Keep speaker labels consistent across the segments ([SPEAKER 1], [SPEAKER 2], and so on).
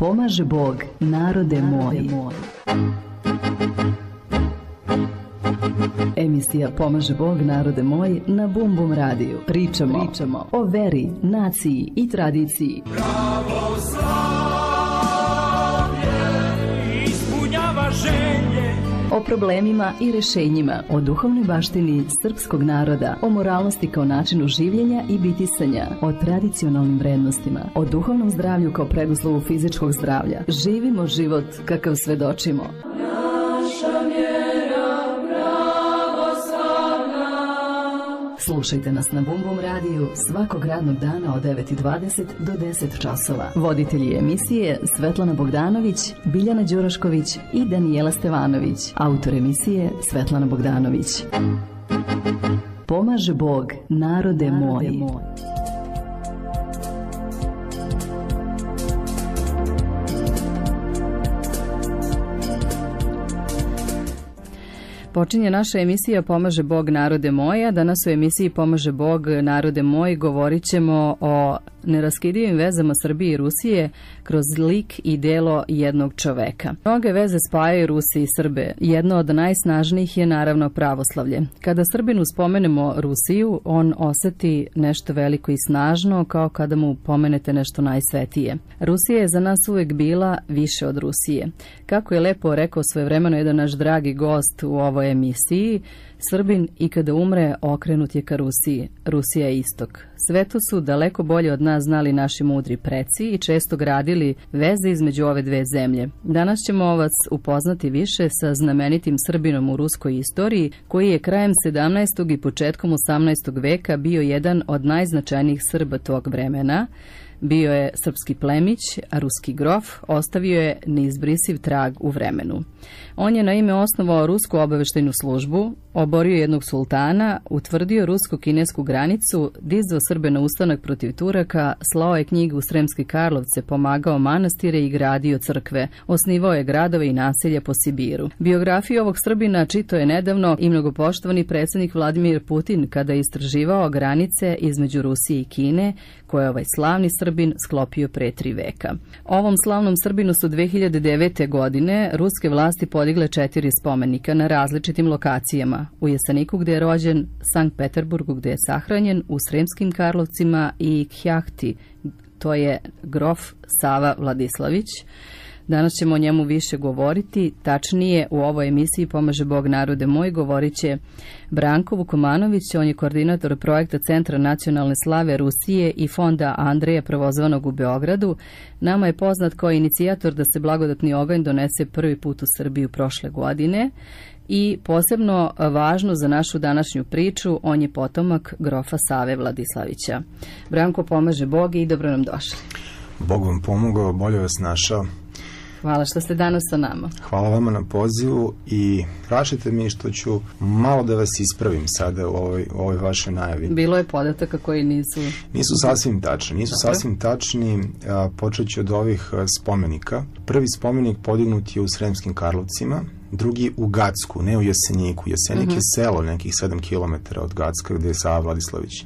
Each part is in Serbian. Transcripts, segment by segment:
[SPEAKER 1] Pomaže Bog, narode moj. Emisija Pomaže Bog, narode moj na Bum Bum radiju. Pričamo o veri, naciji i tradiciji.
[SPEAKER 2] Pravoslavlje ispunjava želje.
[SPEAKER 1] O problemima i rešenjima, o duhovnoj baštini srpskog naroda, o moralnosti kao načinu življenja i bitisanja, o tradicionalnim vrednostima, o duhovnom zdravlju kao preduslovu fizičkog zdravlja. Živimo život kakav svedočimo.
[SPEAKER 2] Naša vjera pravoslavna.
[SPEAKER 1] Slušajte nas na Bum Bum radiju svakog radnog dana od 9:20 do 10 časova. Voditelji emisije Svetlana Bogdanović, Biljana Đurašković i Danijela Stevanović. Autor emisije Svetlana Bogdanović. Pomaže Bog, narode moj. Počinje naša emisija Pomaže Bog, narode moja. Danas u emisiji Pomaže Bog, narode moj govorit ćemo o neraskidivim vezama Srbije i Rusije kroz lik i delo jednog čoveka. Mnoge veze spajaju Rusije i Srbe. Jedna od najsnažnijih je naravno pravoslavlje. Kada Srbinu spomenemo Rusiju, on oseti nešto veliko i snažno, kao kada mu pomenete nešto najsvetije. Rusija je za nas uvek bila više od Rusije. Kako je lepo rekao svojevremeno jedan naš dragi gost u ovoj emisiji, Srbin i kada umre okrenut je ka Rusiji. Rusija je istok. Sve to su daleko bolje od nas znali naši mudri preci i često gradili veze između ove dve zemlje. Danas ćemo vas upoznati više sa znamenitim Srbinom u ruskoj istoriji, koji je krajem 17. i početkom 18. veka bio jedan od najznačajnijih Srba tog vremena. Bio je srpski plemić, a ruski grof ostavio je neizbrisiv trag u vremenu. On je naime osnovao rusku obaveštajnu službu, oborio jednog sultana, utvrdio rusko-kinesku granicu, dizao Srbe na ustanak protiv Turaka, slao je knjige u Sremske Karlovce, pomagao manastire i gradio crkve, osnivao je gradove i naselja po Sibiru. Biografiju ovog Srbina čitao je nedavno i mnogopoštovani predsjednik Vladimir Putin kada je istraživao granice između Rusije i Kine, koje je ovaj slavni Srbin sklopio pre 3 veka. Ovom slavnom Srbinu su 2009. godine ruske vlasti podigle 4 spomenika na različitim lokacijama. U Jeseniku gde je rođen, Sankt Peterburgu gde je sahranjen, u Sremskim Karlovcima i Kjahti, to je grof Sava Vladislavić. Danas ćemo o njemu više govoriti, tačnije u ovoj emisiji Pomaže Bog, narode moj govorit će Branko Vukomanović, on je koordinator projekta Centra nacionalne slave Rusije i fonda Andreja Prvozvanog u Beogradu. Nama je poznat kao inicijator da se blagodatni oganj donese prvi put u Srbiju prošle godine i posebno važno za našu današnju priču, on je potomak grofa Save Vladislavića. Branko, pomaže Bog i dobro nam došli.
[SPEAKER 3] Bog vam pomogao, bolje vas našao.
[SPEAKER 1] Hvala što ste danas sa nama.
[SPEAKER 3] Hvala vama na pozivu i prašite mi što ću malo da vas ispravim sada u ovoj vašoj najavi.
[SPEAKER 1] Bilo je podataka koji nisu
[SPEAKER 3] sasvim tačni. Sasvim tačni. Počet ću od ovih spomenika. Prvi spomenik podignut je u Sremskim Karlovcima, drugi u Gacku, ne u Jeseniku. Jesenik je selo nekih 7 km od Gacka gde je Sava Vladislavić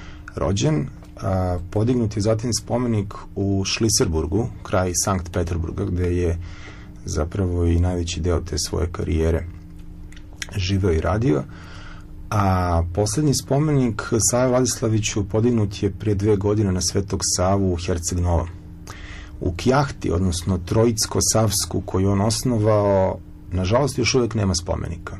[SPEAKER 3] rođen. Podignut je zatim spomenik u Šliserburgu, kraj Sankt Peterburga, gde je zapravo i najveći deo te svoje karijere živeo i radio. A poslednji spomenik Save Vladislaviću podignut je prije 2 godine na Svetog Savu u Herceg Novom. U Kjahti, odnosno Trojicko-Savsku, koju on osnovao, nažalost još uvijek nema spomenika.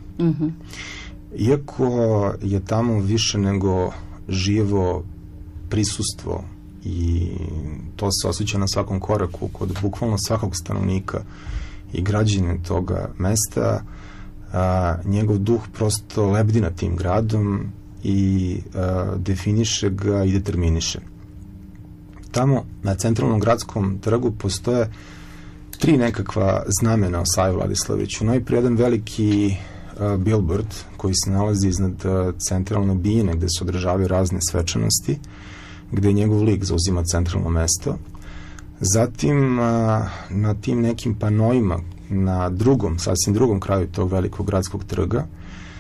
[SPEAKER 3] Iako je tamo više nego živo prisustvo i to se osjeća na svakom koraku kod bukvalno svakog stanovnika i građane toga mesta, njegov duh prosto lebdi nad tim gradom i definiše ga i determiniše. Tamo na centralnom gradskom trgu postoje 3 nekakva znamena o Savi Vladislaviću. Najprije jedan veliki billboard koji se nalazi iznad centralne bijine gde se održavaju razne svečanosti, gde njegov lik zauzima centralno mesto. Zatim na tim nekim panoima na sasvim drugom kraju tog velikog gradskog trga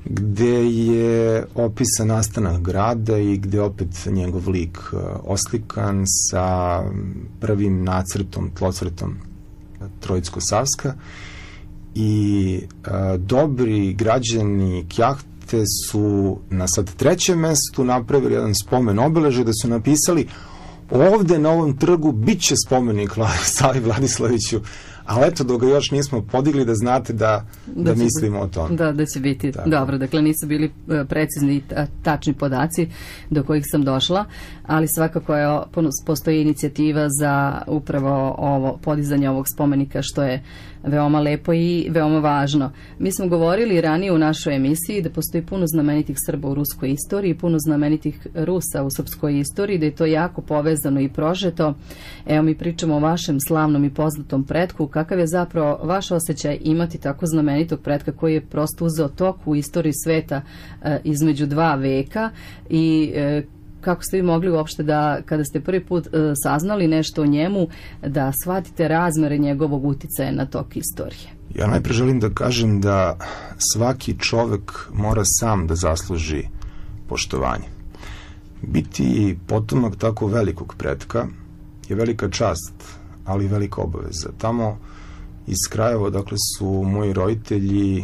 [SPEAKER 3] gde je opisan nastanak grada i gde je opet njegov lik oslikan sa prvim nacrtom, tlocrtom Trojicko-Savska i dobri građani Kjahte su na sad 3. mestu napravili jedan spomen obeležje da su napisali ovde na ovom trgu bit će spomenik Savi Vladislaviću, ali eto, dok ga još nismo podigli, da znate da mislimo o tome.
[SPEAKER 1] Da će biti. Tako. Dobro, dakle nisu bili precizni i tačni podaci do kojih sam došla, ali svakako postoji inicijativa za upravo ovo podizanje ovog spomenika, što je veoma lepo i veoma važno. Mi smo govorili ranije u našoj emisiji da postoji puno znamenitih Srba u ruskoj istoriji, puno znamenitih Rusa u srpskoj istoriji, da je to jako povezano i prožeto. Evo, mi pričamo o vašem slavnom i poznatom pretku. Kakav je zapravo vaš osjećaj imati tako znamenitog pretka koji je prosto uzeo tok u istoriji sveta između 2 veka i kako ste vi mogli uopšte da, kada ste prvi put saznali nešto o njemu, da shvatite razmere njegovog uticaja na tok istorije?
[SPEAKER 3] Ja najpre želim da kažem da svaki čovek mora sam da zasluži poštovanje. Biti potomak tako velikog pretka je velika čast, ali velika obaveza. Tamo iz krajeva, dakle, su moji roditelji,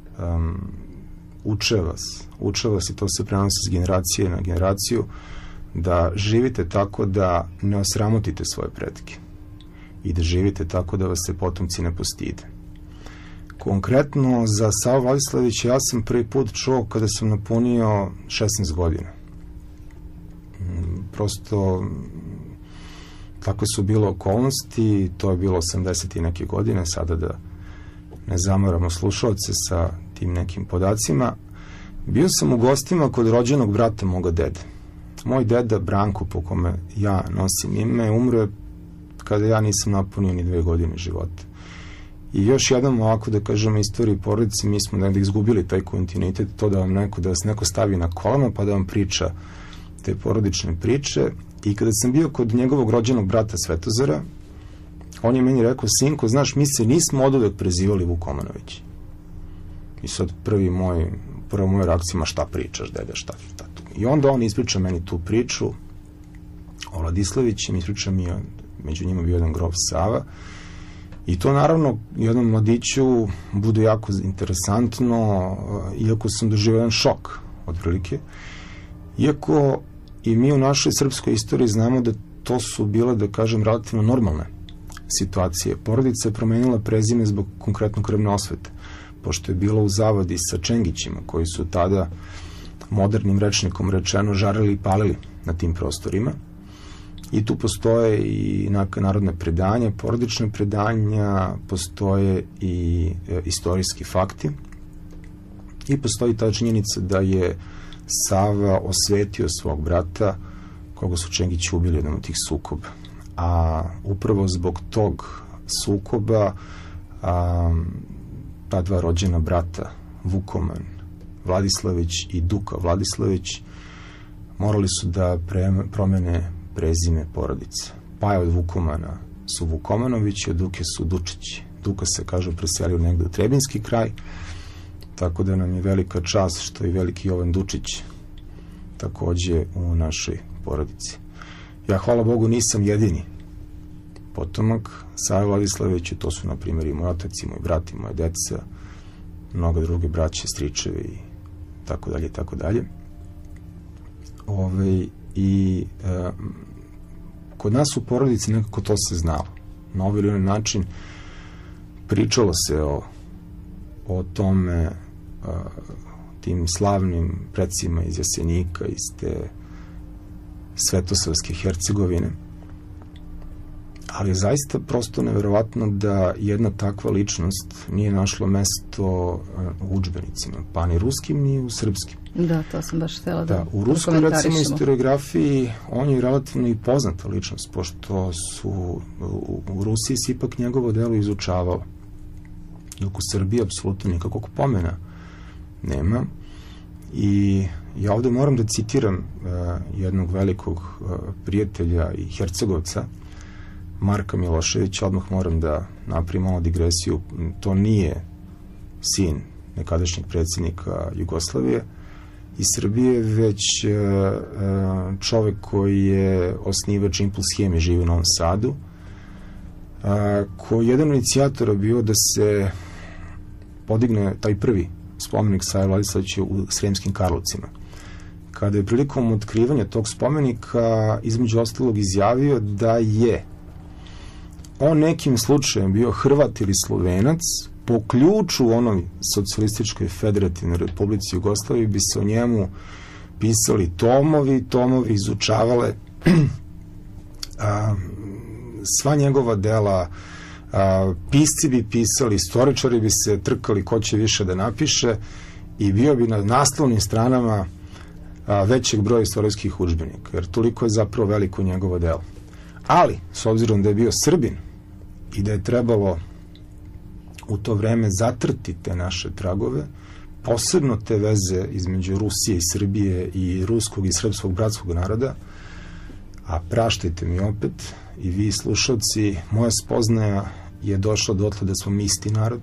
[SPEAKER 3] uče vas i to se prenosi s generacije na generaciju, da živite tako da ne osramotite svoje pretke i da živite tako da vas se potomci ne postide. Konkretno za Savu Vladislavića ja sam prvi put čuo kada sam napunio 16 godina. Prosto tako su bile okolnosti, to je bilo 80 i neke godine, sada da ne zamaramo slušalce sa tim nekim podacima. Bio sam u gostima kod rođenog brata moga dede. Moj deda Branko, po kome ja nosim ime, umro je kada ja nisam napunio ni 2 godine života. I još jednom ovako da kažem istoriji porodice, mi smo negdje izgubili taj kontinuitet, to da vas neko stavi na kolana pa da vam priča te porodične priče. I kada sam bio kod njegovog rođenog brata Svetozara, on je meni rekao: sinko, znaš, mi se nismo oduvek prezivali Vukomanović. I sad prva moja reakcija, šta pričaš, dede, šta tu? I onda on ispriča meni tu priču o Vladislavićem, ispriča mi, među njima bio jedan grof Sava, i to naravno jednom mladiću bude jako interesantno, iako sam doživio jedan šok, otprilike. Iako i mi u našoj srpskoj istoriji znamo da to su bile, da kažem, relativno normalne situacije. Porodica je promenila prezime zbog konkretno krvne osvete, pošto je bilo u zavadi sa Čengićima, koji su tada, modernim rečnikom rečeno, žarili i palili na tim prostorima. I tu postoje i narodne predanja, porodične predanja, postoje i istorijski fakti. I postoji ta činjenica da je Sava osvetio svog brata, koga su Čengići ubili jednom od tih sukoba. A upravo zbog tog sukoba ta 2 rođena brata, Vukoman Vladislavić i Duka Vladislavić, morali su da promene prezime porodice. Pa je od Vukomana su Vukomanovići, od Duke su Dučići. Duka se, kažu, preselio negde u Trebinski kraj, tako da nam je velika čast što i veliki Jovan Dučić takođe u našoj porodici. Ja, hvala Bogu, nisam jedini potomak Save Vladislavića, to su, na primjer, i moj otac, i moj brat, i moje deca, mnoga druge braće, stričevi i tako dalje, i tako dalje. Kod nas u porodici nekako to se znalo. Na ovaj ili onaj način pričalo se o tome, tim slavnim precima iz Jasenika, iz te Svetosavske Hercegovine. Ali je zaista prosto neverovatno da jedna takva ličnost nije našla mesto u udžbenicima, pa ni ruskim, ni u srpskim.
[SPEAKER 1] Da, to sam baš htjela da
[SPEAKER 3] u ruskoj, recimo, historiografiji on je relativno i poznata ličnost, pošto su u Rusiji se ipak njegovo delo izučavalo, dok u Srbiji apsolutno nikakvog pomena nema. I ja ovde moram da citiram jednog velikog prijatelja i Hercegovca, Marka Miloševića. Odmah moram da napravim malo digresiju. To nije sin nekadašnjeg predsjednika Jugoslavije i Srbije, već čovek koji je osnivač Impuls Hemije, živi u Novom Sadu, koji je jedan inicijatora bio da se podigne taj prvi spomenik Save Vladislavića u Sremskim Karlovcima. Kada je prilikom otkrivanja tog spomenika između ostalog izjavio da je on nekim slučajem bio Hrvat ili Slovenac, po ključu onoj socijalističkoj federativnoj Republici Jugoslaviji bi se o njemu pisali tomovi izučavale sva njegova dela, pisci bi pisali, istoričari bi se trkali ko će više da napiše i bio bi na naslovnim stranama većeg broja istorijskih udžbenika, jer toliko je zapravo veliko njegovo delo. Ali, s obzirom da je bio Srbin i da je trebalo u to vreme zatrti te naše tragove, posebno te veze između Rusije i Srbije i ruskog i srpskog bratskog naroda, a praštajte mi opet, i vi slušalci, moja spoznaja je došla dotle da smo mi isti narod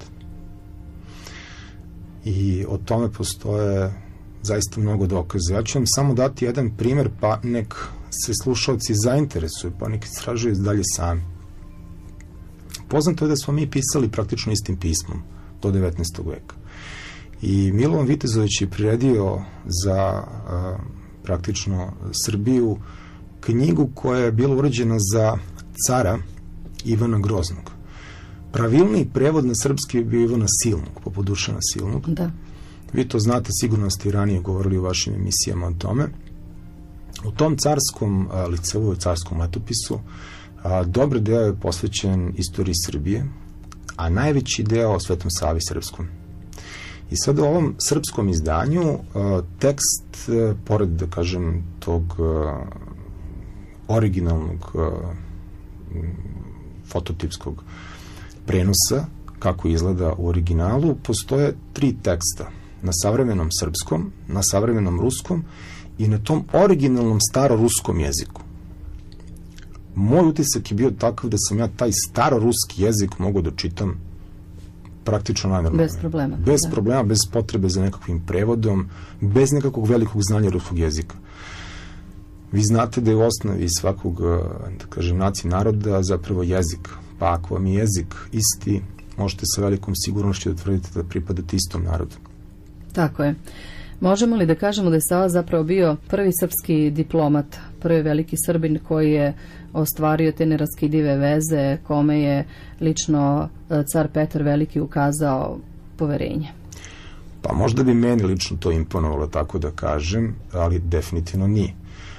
[SPEAKER 3] i o tome postoje zaista mnogo dokaza. Ja ću vam samo dati jedan primer, pa nek se slušalci zainteresuju, pa nek istražuju dalje sami. Poznato je da smo mi pisali praktično istim pismom do 19. veka. I Milovan Vitezović je priredio za praktično Srbiju knjigu koja je bila urađena za cara Ivana Groznog. Pravilni prevod na srpski je bio Ivana Silnog, poput Dušana Silnog.
[SPEAKER 1] Da.
[SPEAKER 3] Vi to znate, sigurno ste i ranije govorili u vašim emisijama o tome. U tom carskom licevu, carskom letopisu, dobar deo je posvećen istoriji Srbije, a najveći deo Svetom Savi Srpskom. I sad u ovom srpskom izdanju tekst, pored, da kažem, tog originalnog fototipskog prenosa, kako izgleda u originalu, postoje 3 teksta. Na savremenom srpskom, na savremenom ruskom i na tom originalnom staroruskom jeziku. Moj utisak je bio takav da sam ja taj staroruski jezik mogao da čitam praktično najnormalno.
[SPEAKER 1] Bez problema.
[SPEAKER 3] Bez problema, bez potrebe za nekakvim prevodom, bez nekakvog velikog znanja ruskog jezika. Vi znate da je u osnovi svakog, da kažem, nacije naroda zapravo jezik. Pa ako vam je jezik isti, možete sa velikom sigurnošću da tvrdite da pripadate istom narodu.
[SPEAKER 1] Tako je. Možemo li da kažemo da je Sava zapravo bio prvi srpski diplomat, prvi veliki Srbin koji je ostvario te neraskidive veze, kome je lično car Petar Veliki ukazao poverenje?
[SPEAKER 3] Pa možda bi meni lično to imponovalo, tako da kažem, ali definitivno nije.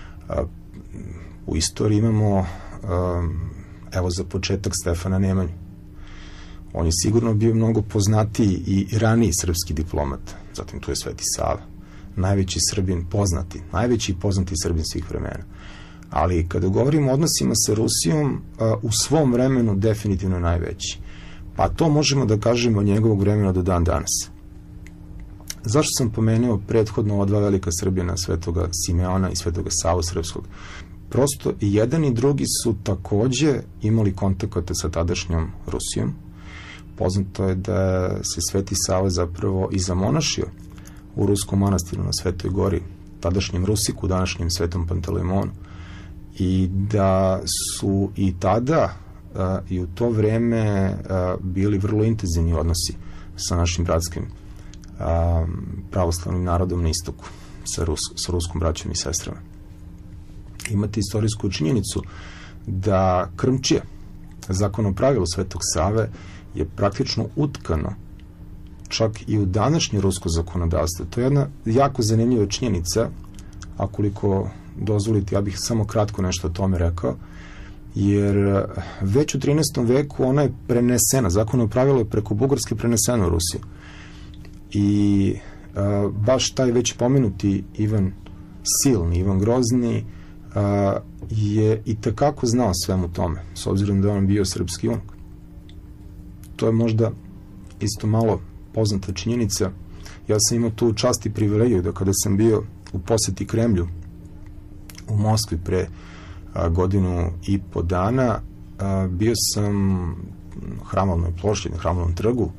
[SPEAKER 3] U istoriji imamo, evo za početak, Stefana Nemanju. On je sigurno bio mnogo poznatiji i raniji srpski diplomat. Zatim tu je Sveti Sava. Najveći Srbin poznati, najveći poznati Srbin svih vremena. Ali kada govorimo o odnosima sa Rusijom, u svom vremenu definitivno najveći. Pa to možemo da kažemo od njegovog vremena do dan danas. Zašto sam pomenuo prethodno ova 2 velika Srbina, Svetoga Simeona i Svetoga Savu Srpskog? Prosto i jedan i drugi su takođe imali kontakte sa tadašnjom Rusijom. Poznato je da se Sveti Sava zapravo i zamonašio u ruskom manastiru na Svetoj Gori, tadašnjem Rusiku, današnjem Svetom Pantelejmonu, i da su i tada i u to vreme bili vrlo intenzivni odnosi sa našim bratskim pravoslavnim narodom na istoku, sa ruskom braćom i sestrama. Imate istorijsku činjenicu da krmčija, zakonopravilo Svetog Save, je praktično utkano čak i u današnje rusko zakonodavstvo. To je jedna jako zanimljiva činjenica, a koliko dozvolite, ja bih samo kratko nešto o tome rekao, jer već u 13. veku ona je prenesena, zakonopravilo je preko Bugarske preneseno u Rusiju. I baš taj već pomenuti Ivan Silni, Ivan Grozni, je i takako znao svemu tome, s obzirom da on bio srpski unuk. To je možda isto malo poznata činjenica. Ja sam imao tu čast i privilegiju da kada sam bio u poseti Kremlju u Moskvi pre 1.5 godina, bio sam na Hramovnoj ploči, na Hramovnom trgu,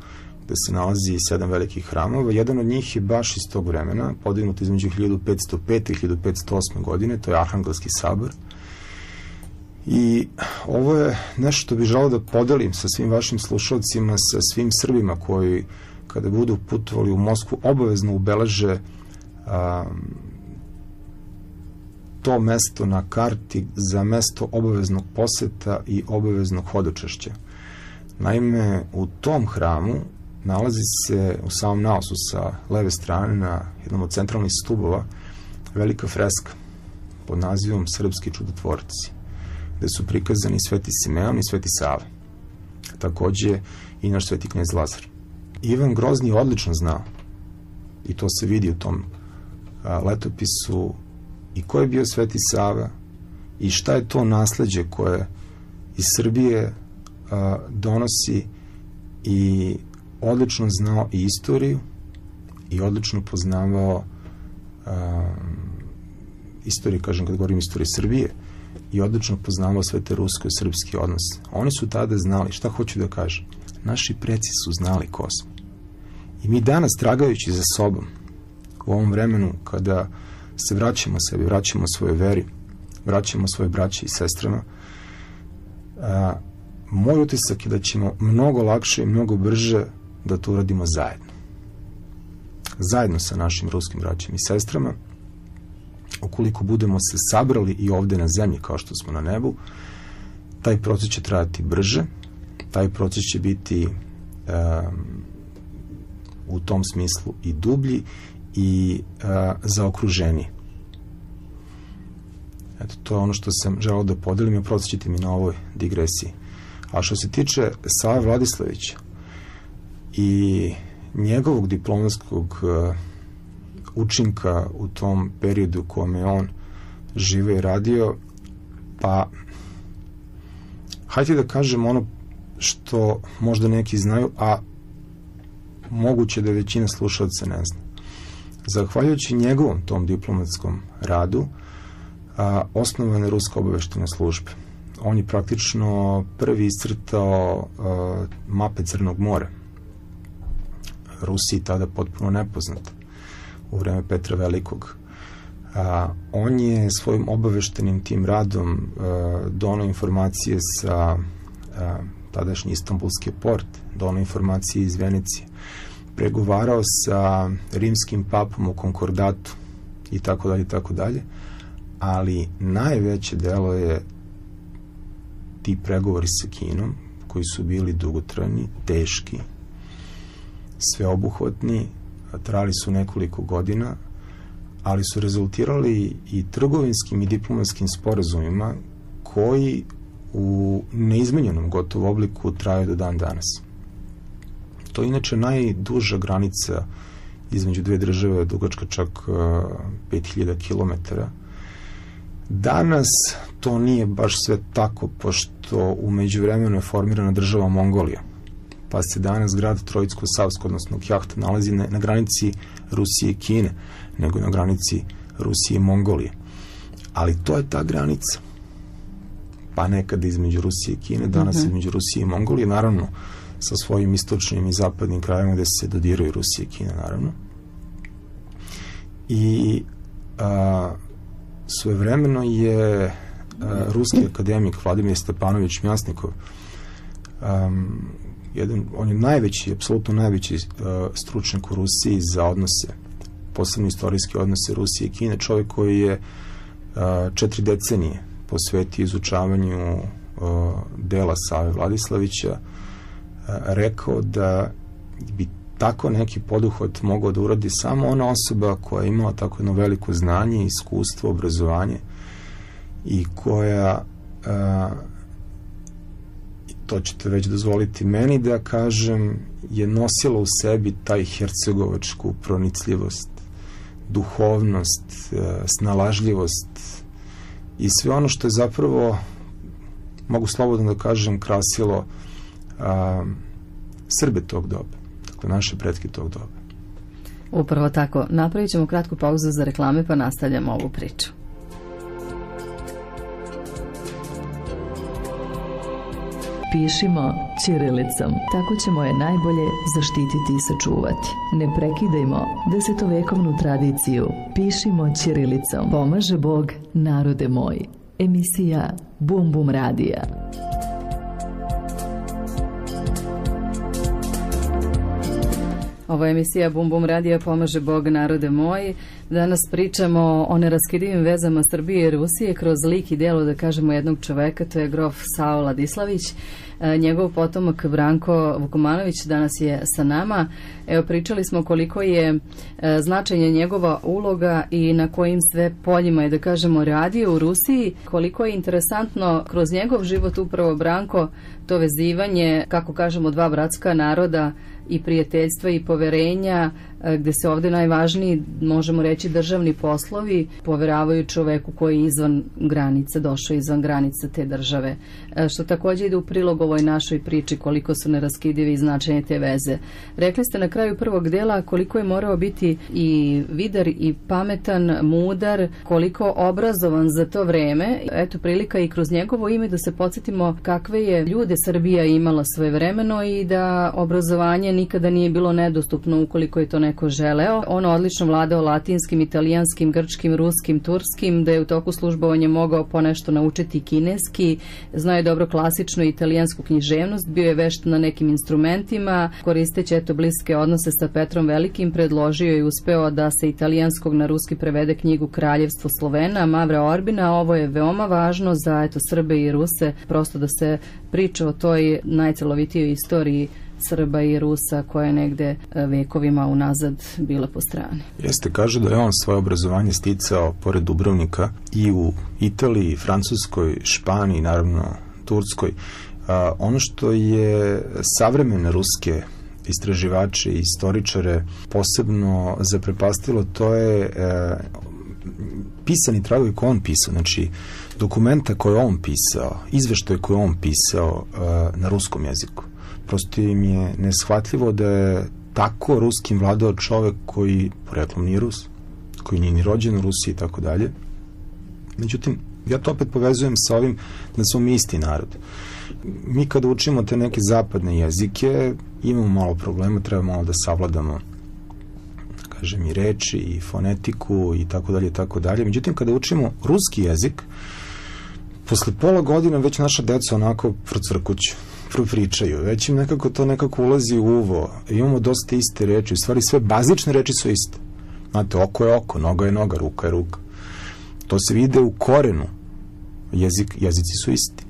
[SPEAKER 3] gde se nalazi 7 velikih hramova. Jedan od njih je baš iz tog vremena, podignut između 1505. i 1508. godine, to je Arhangelski sabor. I ovo je nešto što bih želeo da podelim sa svim vašim slušalcima, sa svim Srbima koji, kada budu putovali u Moskvu, obavezno ubeleže to mesto na karti za mesto obaveznog poseta i obaveznog hodočašća. Naime, u tom hramu nalazi se u samom naosu sa leve strane na jednom od centralnih stubova velika freska pod nazivom Srpski čudotvorci, gde su prikazani Sveti Simeon i Sveti Sava. Takođe i naš Sveti knez Lazar. Ivan Grozni odlično znao, i to se vidi u tom letopisu, i ko je bio Sveti Sava i šta je to nasleđe koje iz Srbije donosi, i odlično znao i istoriju i odlično poznavao istoriju, kažem kad govorim istoriju Srbije, i odlično poznavao sve te rusko-srpski odnose. Oni su tada znali, šta hoću da kažem, naši preci su znali ko smo. I mi danas, tragajući za sobom u ovom vremenu kada se vraćamo sebi, vraćamo svoje veri, vraćamo svoje braće i sestrama, moj utisak je da ćemo mnogo lakše i mnogo brže da to uradimo zajedno. Zajedno sa našim ruskim braćima i sestrama. Ukoliko budemo se sabrali i ovde na zemlji kao što smo na nebu, taj proces će trajati brže, taj proces će biti u tom smislu i dublji i zaokruženiji. Eto, to je ono što sam želeo da podelim i oprostit mi na ovoj digresiji. A što se tiče Save Vladislavića i njegovog diplomatskog učinka u tom periodu u kome je on živo i radio, pa hajde da kažem ono što možda neki znaju, a moguće da većina slušalaca ne zna. Zahvaljujući njegovom tom diplomatskom radu osnovane ruske obaveštene službe. On je praktično prvi iscrtao mape Crnog mora. Rusiji tada potpuno nepoznat u vreme Petra Velikog. On je svojim obaveštenim tim radom donao informacije sa tadašnji Istanbulski port, donao informacije iz Venecije, pregovarao sa rimskim papom u konkordatu i tako dalje, tako dalje, ali najveće delo je ti pregovori sa Kinom, koji su bili dugotrajni, teški, sveobuhvatni, trajali su nekoliko godina, ali su rezultirali i trgovinskim i diplomatskim sporazumima koji u neizmenjenom gotovo obliku traju do dan danas. To je inače najduža granica između dve države, dugačka čak 5000 km. Danas to nije baš sve tako, pošto u međuvremenu je formirana država Mongolija, pa se danas grad Trojicko-Savsko, odnosno Kjahta, nalazi na granici Rusije i Kine, nego na granici Rusije i Mongolije. Ali to je ta granica. Pa nekada između Rusije i Kine, danas između Rusije i Mongolije, naravno sa svojim istočnim i zapadnim krajima gde se dodiraju Rusije i Kine, naravno. I svojevremeno je ruski akademik Vladimir Stepanović Mjasnikov, on je najveći, apsolutno najveći stručnjak u Rusiji za odnose, posebno istorijske odnose Rusije i Kine, čovjek koji je 4 decenije posvetio izučavanju dela Save Vladislavića, rekao da bi tako neki poduhvat mogao da uradi samo ona osoba koja je imala tako jedno veliko znanje, iskustvo, obrazovanje i koja, to ćete već dozvoliti meni da kažem, je nosila u sebi taj hercegovačku pronicljivost, duhovnost, snalažljivost i sve ono što je zapravo, mogu slobodno da kažem, krasilo Srbe tog doba, dakle naše pretke tog doba.
[SPEAKER 1] Upravo tako. Napravit ćemo kratku pauzu za reklame pa nastavljamo ovu priču.
[SPEAKER 4] Pišimo ćirilicom. Tako ćemo je najbolje zaštititi i sačuvati. Ne prekidajmo desetovekovnu tradiciju. Pišimo ćirilicom. Pomaže Bog, narode moj. Emisija Bum Bum Radija.
[SPEAKER 1] Ovo je emisija Bum Bum Radija, pomaže Bog, narode moj. Danas pričamo o neraskidivim vezama Srbije i Rusije kroz lik i delo, da kažemo, jednog čoveka, to je grof Sao Ladislavić. Njegov potomak Branko Vukomanović danas je sa nama. Evo, pričali smo koliko je značajna njegova uloga i na kojim sve poljima je, da kažemo, radio u Rusiji. Koliko je interesantno kroz njegov život upravo Branko to vezivanje, kako kažemo, dva bratska naroda i prijateljstva i poverenja, gde se ovde najvažniji, možemo reći, državni poslovi poveravaju čoveku koji je izvan granica, došao izvan granica te države. Što takođe ide u prilog ovoj našoj priči koliko su neraskidive i značajne te veze. Rekli ste na kraju prvog dela koliko je morao biti i vidar i pametan, mudar, koliko obrazovan za to vreme. Eto prilika i kroz njegovo ime da se podsjetimo kakve je ljude Srbija imala svojevremeno i da obrazovanje nikada nije bilo nedostupno ukoliko je to neko želeo. On odlično vladao latinskim, italijanskim, grčkim, ruskim, turskim, da je u toku službovanja mogao ponešto naučiti kineski, znao je dobro klasičnu italijansku književnost, bio je vešt na nekim instrumentima, koristeći eto bliske odnose sa Petrom Velikim, predložio i uspeo da se italijanskog na ruski prevede knjigu Kraljevstvo Slovena, Mavra Orbina. Ovo je veoma važno za eto Srbe i Ruse, prosto da se priča o toj najcelovitijoj istoriji Srba i Rusa koja je negde vekovima unazad bila po strani.
[SPEAKER 3] Jeste, kaže da je on svoje obrazovanje sticao pored Dubrovnika i u Italiji, Francuskoj, Španiji, naravno Turskoj. Ono što je savremene ruske istraživače i istoričare posebno zaprepastilo, to je pisani tragovi koje on pisao, znači dokumenta koje on pisao, izveštaje koje on pisao na ruskom jeziku. Prosto im je neshvatljivo da je tako ruskim vladao čovek koji poreklom nije Rus, koji nije ni rođen u Rusiji i tako dalje. Međutim, ja to opet povezujem sa ovim da smo mi isti narod. Mi kada učimo te neke zapadne jezike, imamo malo problema, treba malo da savladamo, kažem, i reči, i fonetiku, i tako dalje, i tako dalje. Međutim, kada učimo ruski jezik, posle pola godina već naša deca onako procrkuću, propričaju, već im nekako ulazi u uvo, imamo dosta iste reči, u stvari sve bazične reči su iste. Znate, oko je oko, noga je noga, ruka je ruka. To se vide u korenu, jezici su isti.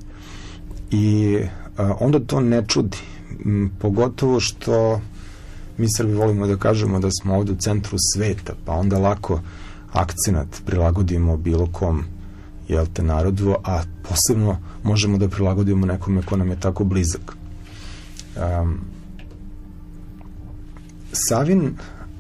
[SPEAKER 3] I onda to ne čudi, pogotovo što mi Srbi volimo da kažemo da smo ovde u centru sveta, pa onda lako akcenat prilagodimo bilo kom narodu, a posebno možemo da prilagodimo nekome ko nam je tako blizak. Savin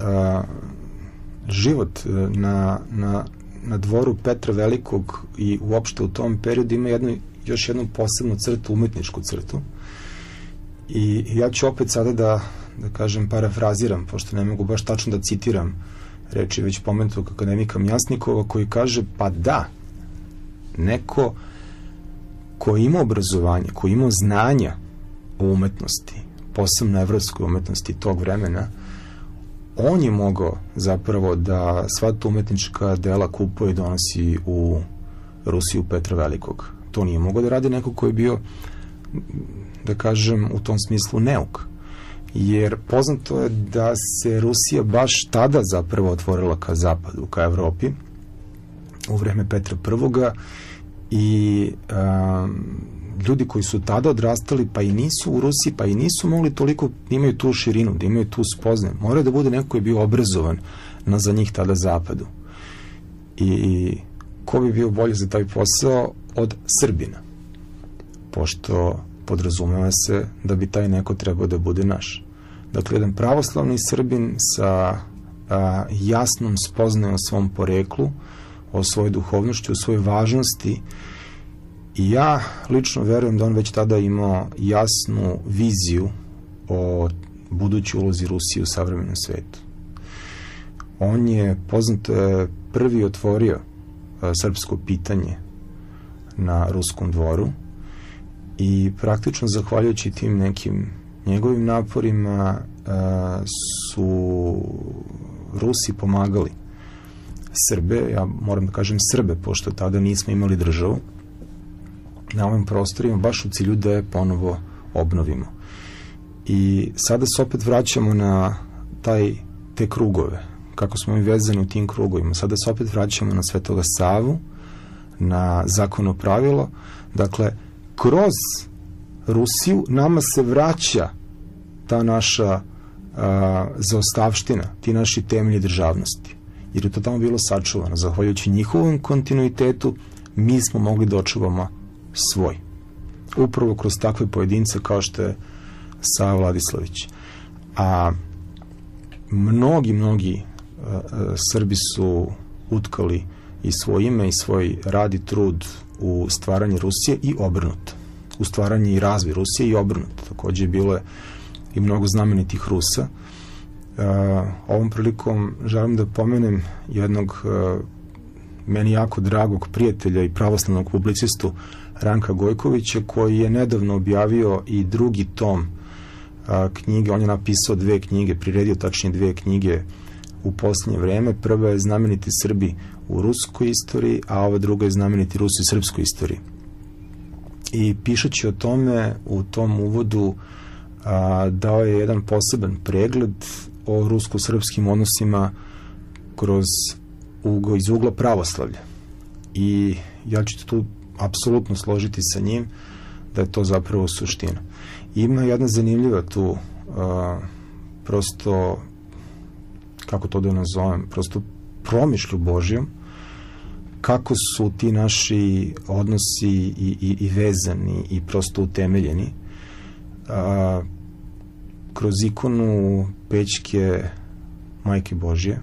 [SPEAKER 3] život na dvoru Petra Velikog i uopšte u tom periodu ima još jednu posebnu crtu, umetničku crtu. I ja ću opet sada da kažem, parafraziram, pošto ne mogu baš tačno da citiram reči već pomenutog akademika Mjasnikova, koji kaže, pa da, neko ko ima obrazovanje, ko ima znanja o umetnosti, posebno evropskoj umetnosti tog vremena, on je mogao zapravo da sva ta umetnička dela kupuje i donosi u Rusiju Petra Velikog. To nije mogao da radi neko ko je bio, da kažem, u tom smislu neuk. Jer poznato je da se Rusija baš tada zapravo otvorila ka zapadu, ka Evropi, u vreme Petra I. Ljudi koji su tada odrastali, pa i nisu u Rusiji, pa i nisu mogli toliko, da imaju tu širinu, da imaju tu spoznaju. Moraju da bude neko koji je bio obrazovan na za njih tada zapadu. I ko bi bio bolje za taj posao od Srbina? Pošto podrazumeva se da bi taj neko trebao da bude naš. Dakle, jedan pravoslavni Srbin sa jasnom spoznajom o svom poreklu, o svojoj duhovnošću, o svojoj važnosti. I ja lično verujem da on već tada imao jasnu viziju o budućoj ulozi Rusije u savremenom svetu. On je, poznato je, prvi otvorio srpsko pitanje na ruskom dvoru i praktično zahvaljujući tim nekim njegovim naporima su Rusi pomagali Srbe, ja moram da kažem Srbe, pošto tada nismo imali državu na ovim prostorima, baš u cilju da je ponovo obnovimo. I sada se opet vraćamo na te krugove, kako smo mi vezani u tim krugovima. Sada se opet vraćamo na Svetoga Savu, na zakonno pravilo. Dakle, kroz Rusiju nama se vraća ta naša zaostavština, ti naši temelji državnosti. Jer je to tamo bilo sačuvano. Zahvaljujući njihovom kontinuitetu, mi smo mogli da očuvamo svoj. Upravo kroz takve pojedince kao što je Sava Vladislavić. A mnogi Srbi su utkali i svoje ime i svoj rad i trud u stvaranje Rusije i obrnuto. U stvaranje i razvoj Rusije i obrnuto. Takođe je bilo i mnogo znamenitih Rusa. Ovom prilikom želim da pomenem jednog meni jako dragog prijatelja i pravoslavnog publicistu Ranka Gojkovića, koji je nedavno objavio i drugi tom knjige. On je napisao 2 knjige, priredio tačnije 2 knjige u posljednje vreme. Prva je Znameniti Srbi u ruskoj istoriji, a ova druga je Znameniti Rusi u srpskoj istoriji. I pišući o tome, u tom uvodu dao je jedan poseban pregled o rusko-srpskim odnosima iz ugla pravoslavlja. I ja ću tu apsolutno složiti sa njim da je to zapravo suština. Ima jedna zanimljiva tu prosto, kako to da nazovem, prosto promišlju Božjom, kako su ti naši odnosi i vezani i prosto utemeljeni kroz ikonu Pećke Majke Božje,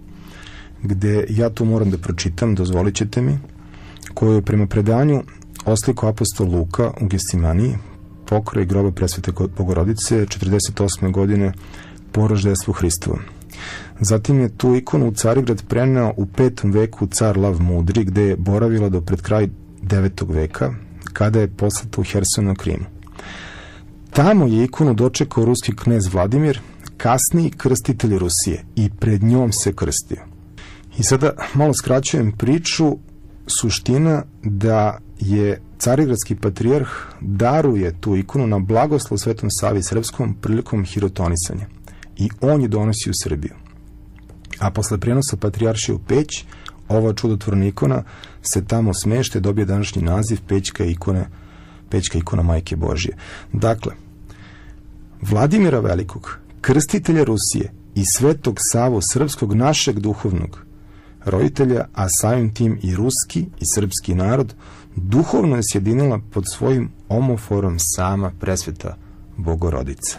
[SPEAKER 3] gde ja to moram da pročitam, dozvolit ćete mi, koju je prema predanju oslikao apostol Luka u Gestimaniji, pokraj groba Presvete Bogorodice, 48. godine po roždestvu Hristovom. Zatim je tu ikonu u Carigrad preneo u 5. veku car Lav Mudri, gde je boravila do pred kraj 9. veka, kada je poslata u Hersonu Krimu. Tamo je ikonu dočekao ruski knez Vladimir, kasniji krstitelj Rusije, i pred njom se krstio. I sada malo skraćujem priču. Suština da je carigradski patrijarh daruje tu ikonu na blagoslov Svetom Savi Srpskom prilikom hirotonisanja. I on je donosi u Srbiju. A posle prenosa patrijaršije u Peć, ova čudotvorna ikona se tamo smešta i dobije današnji naziv Pećka ikona Majke Božje. Dakle, Vladimira Velikog, krstitelja Rusije i Svetog Savu Srpskog, našeg duhovnog roditelja, a samim tim i ruski i srpski narod, duhovno je sjedinila pod svojim omoforom sama Presveta Bogorodica.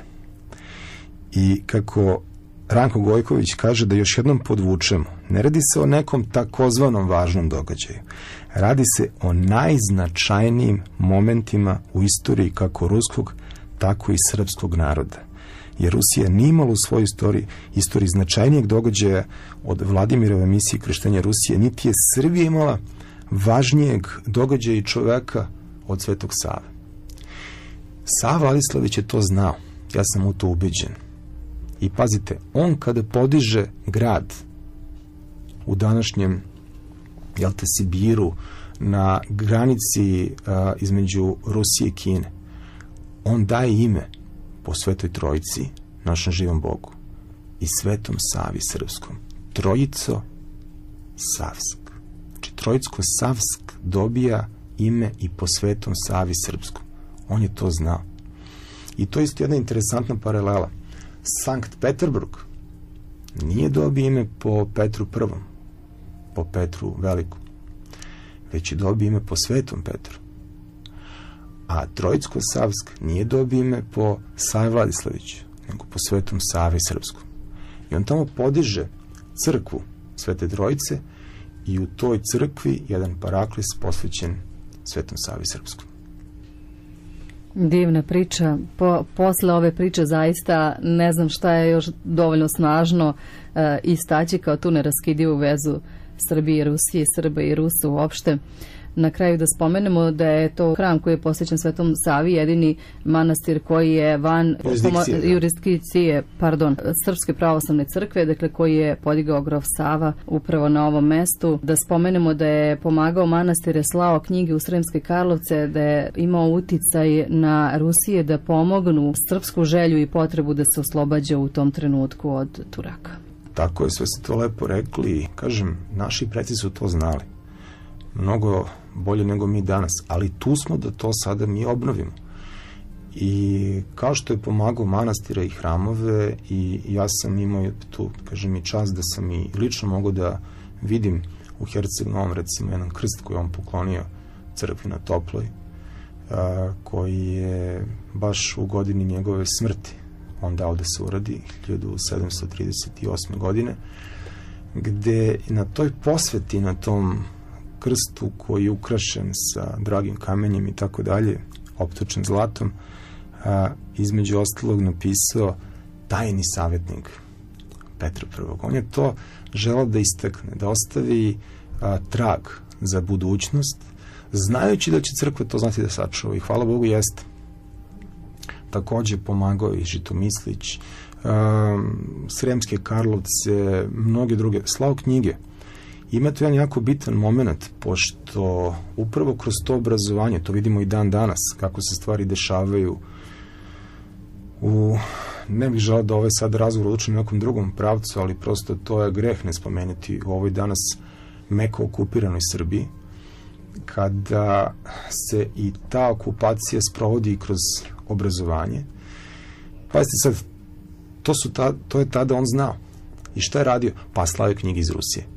[SPEAKER 3] I kako Ranko Gojković kaže, da još jednom podvučemo, ne radi se o nekom takozvanom važnom događaju. Radi se o najznačajnijim momentima u istoriji kako ruskog, tako i srpskog naroda. Jer Rusija nije imala u svojoj istoriji značajnijeg događaja od Vladimirove misije krštenja Rusije, niti je Srbija imala važnijeg događaja i čoveka od Svetog Save. Sava Vladislavić je to znao, ja sam u to ubeđen. I pazite, on kada podiže grad u današnjem Sibiru, na granici između Rusije i Kine, on daje ime po Svetoj Trojici, našem živom Bogu, i Svetom Savi Srpskom. Trojico Savsk. Znači, Trojicko Savsk dobija ime i po Svetom Savi Srpskom. On je to znao. I to je isto jedna interesantna paralela. Sankt Peterburg nije dobio ime po Petru I, po Petru Velikom, već je dobio ime po Svetom Petru. A Trojicko-Savsk nije dobio ime po Savi Vladislaviću, nego po Svetom Savi Srpskom. I on tamo podiže crkvu Svete Trojice i u toj crkvi jedan paraklis posvećen Svetom Savi Srpskom.
[SPEAKER 1] Divna priča. Posle ove priče zaista ne znam šta je još dovoljno snažno istaći kao tu neraskidivu vezu Srbije i Rusije, Srba i Rusa uopšte. Na kraju da spomenemo da je to hram koji je posvećen Svetom Savi, jedini manastir koji je van jurisdikcije Srpske pravoslavne crkve, dakle koji je podigao grof Sava upravo na ovom mestu. Da spomenemo da je pomagao manastire, slao knjige u Sremske Karlovce, da je imao uticaj na Rusije da pomognu srpsku želju i potrebu da se oslobađa u tom trenutku od Turaka.
[SPEAKER 3] Tako je, sve ste to lepo rekli. Kažem, naši preci su to znali. Mnogo bolje nego mi danas, ali tu smo da to sada mi obnovimo. I kao što je pomagao manastire i hramove, i ja sam imao tu, kažem, i čast da sam i lično mogao da vidim u Herceg Novom, recimo, jedan krst koji on poklonio crkvi na Toploj, koji je baš u godini njegove smrti on dao da se uradi 1738. godine, gde na toj posveti, na tom krstu koji je ukrašen sa dragim kamenjem i tako dalje, optočen zlatom, između ostalog napisao tajni savjetnik Petra I. On je to želeo da istakne, da ostavi trag za budućnost, znajući da će crkva to znati da sačuva, i hvala Bogu jeste. Takođe pomagao i Žitomislić, Sremske Karlovce, mnoge druge, slao knjige. Ima tu jedan jako bitan moment, pošto upravo kroz to obrazovanje, to vidimo i dan danas, kako se stvari dešavaju ne bih želeo da ovaj sad razgovor odlučim na nekom drugom pravcu, ali prosto to je greh ne spomenuti u ovoj danas meko okupiranoj Srbiji, kada se i ta okupacija sprovodi kroz obrazovanje. Pazite sad, to je tada on znao. I šta je radio? Pa slavio knjige iz Rusije.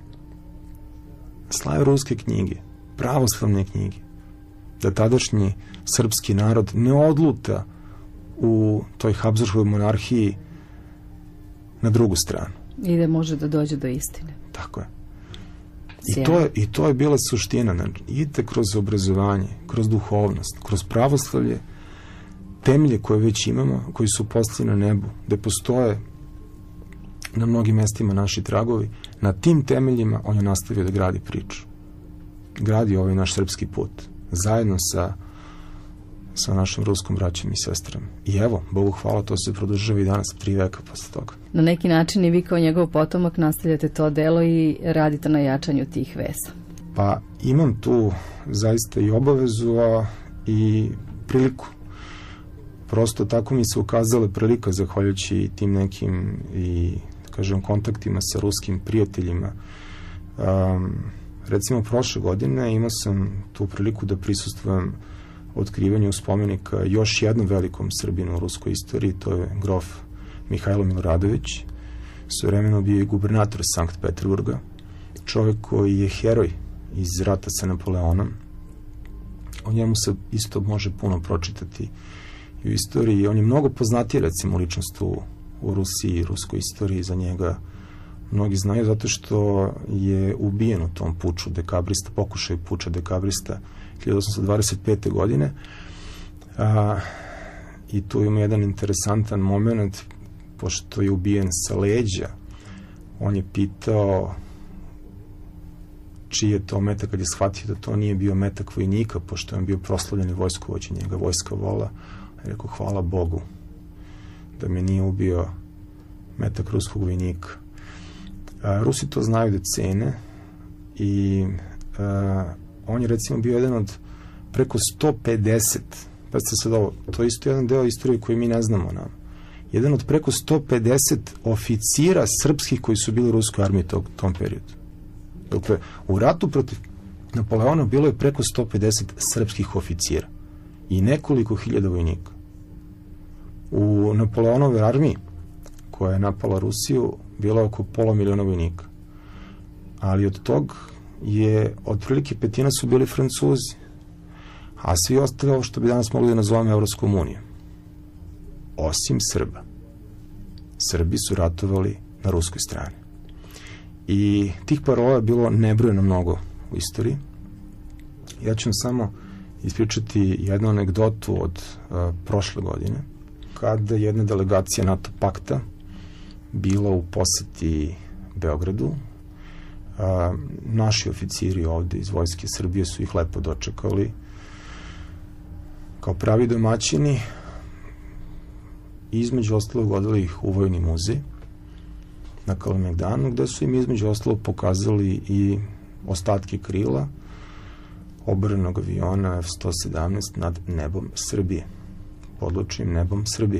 [SPEAKER 3] Slavio ruske knjige, pravoslavne knjige, da tadašnji srpski narod ne odluta u toj Habsburškoj monarhiji na drugu stranu.
[SPEAKER 1] I da može da dođe do istine.
[SPEAKER 3] Tako je. I to je bila suština. Idite kroz obrazovanje, kroz duhovnost, kroz pravoslavlje, temelje koje već imamo, koji su postavljeni na nebu, gde postoje na mnogim mestima naši tragovi, na tim temeljima on je nastavio da gradi priču. Gradi ovaj naš srpski put, zajedno sa našim ruskom braćom i sestrama. I evo, Bogu hvala, to se produžava i danas 3 veka posle toga.
[SPEAKER 1] Na neki način i vi kao njegov potomak nastavljate to delo i radite na jačanju tih veza.
[SPEAKER 3] Pa imam tu zaista i obavezu, i priliku. Prosto tako mi se ukazala prilika, zahvaljujući tim nekim i, kažem, kontaktima sa ruskim prijateljima. Recimo, prošle godine imao sam tu priliku da prisustvujem otkrivanju spomenika još jednom velikom Srbinu u ruskoj istoriji, to je grof Mihajlo Miloradović, svojevremeno bio i gubernator Sankt Peterburga, čovjek koji je heroj iz rata sa Napoleonom. O njemu se isto može puno pročitati i u istoriji. On je mnogo poznatiji, recimo, ličnost u Rusiji i ruskoj istoriji. Za njega mnogi znaju zato što je ubijen u tom puču dekabrista, pokušaju puča dekabrista 1825. godine. I tu ima jedan interesantan moment, pošto je ubijen sa leđa. On je pitao čiji je to metak, kad je shvatio da to nije bio metak vojnika, pošto je on bio proslavljeni vojskovođa, njega vojska vola. Je rekao, hvala Bogu da me nije ubio metak ruskog vojnika. Rusi to znaju da cene, i on je, recimo, bio jedan od preko 150, pa ste sad ovo, to je isto jedan deo istorije koji mi ne znamo nam, jedan od preko 150 oficira srpskih koji su bili u ruskoj armiji tom periodu. Dakle, u ratu protiv Napoleona bilo je preko 150 srpskih oficira i nekoliko hiljada vojnika. U Napoleonove armiji, koja je napala Rusiju, bilo je oko 500.000 vojnika. Ali od tog je otprilike 1/5 su bili Francuzi, a svi ostali ovo što bi danas mogli da nazovemo Evropskom unijom. Osim Srba. Srbi su ratovali na ruskoj strani. I tih parola je bilo nebrojeno mnogo u istoriji. Ja ću vam samo ispričati jednu anegdotu od prošle godine, kada jedna delegacija NATO pakta bila u poseti Beogradu. Naši oficiri ovde iz Vojske Srbije su ih lepo dočekali kao pravi domaćini i između ostalog odali ih u Vojni muzej na Kalemegdanu, gde su im između ostalog pokazali i ostatke krila oborenog aviona F-117 nad nebom Srbije, podlučnim nebom Srbije.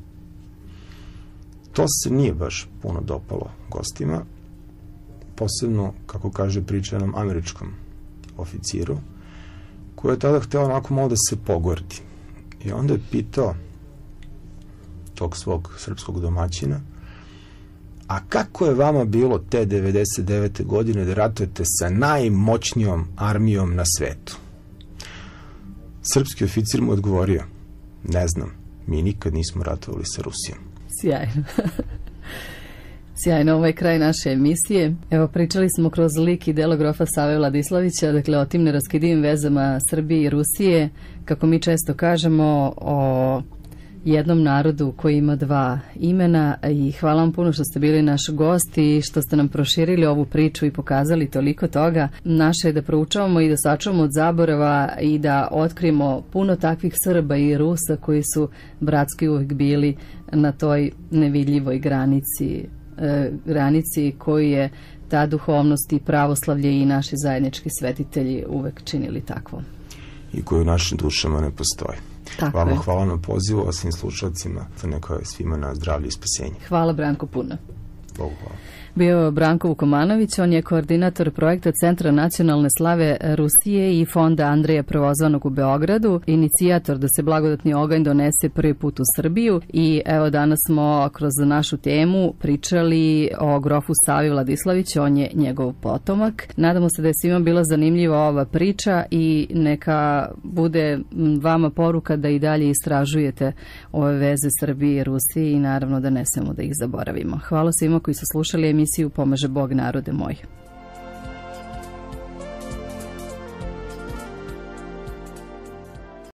[SPEAKER 3] To se nije baš puno dopalo gostima, posebno, kako kaže priča jednom američkom oficiru, koji je tada hteo onako malo da se pogordi. I onda je pitao tog svog srpskog domaćina, a kako je vama bilo te 99. godine da ratujete sa najmoćnijom armijom na svetu? Srpski oficir mu odgovorio, ne znam, mi nikad nismo ratovali sa Rusijom.
[SPEAKER 1] Sjajno. Sjajno, ovo je kraj naše emisije. Evo, pričali smo kroz lik i delo grofa Save Vladislavića, dakle o tim neraskidivim vezama Srbije i Rusije, kako mi često kažemo, o jednom narodu koji ima dva imena, i hvala vam puno što ste bili naš gost i što ste nam proširili ovu priču i pokazali toliko toga. Naše je da proučavamo i da sačuvamo od zaborava i da otkrijemo puno takvih Srba i Rusa koji su bratski uvek bili na toj nevidljivoj granici koju je ta duhovnost i pravoslavlje i naši zajednički svetitelji uvek činili takvom.
[SPEAKER 3] I koju u našim dušama ne postoji.
[SPEAKER 1] Vama
[SPEAKER 3] hvala na pozivu, a svim slušalcima, to neka je svima na zdravlje i spasenje.
[SPEAKER 1] Hvala, Branko, puno.
[SPEAKER 3] Bogu hvala.
[SPEAKER 1] Bio Branko Vukomanović, on je koordinator projekta Centra nacionalne slave Rusije i fonda Andreja Prvozvanog u Beogradu, inicijator da se blagodatni oganj donese prvi put u Srbiju, i evo danas smo kroz našu temu pričali o grofu Savi Vladislaviću, on je njegov potomak. Nadamo se da je svima bila zanimljiva ova priča i neka bude vama poruka da i dalje istražujete ove veze Srbije i Rusije i naravno da ne smemo da ih zaboravimo. Hvala svima koji su slušali emisiju Pomaže Bog narode moj.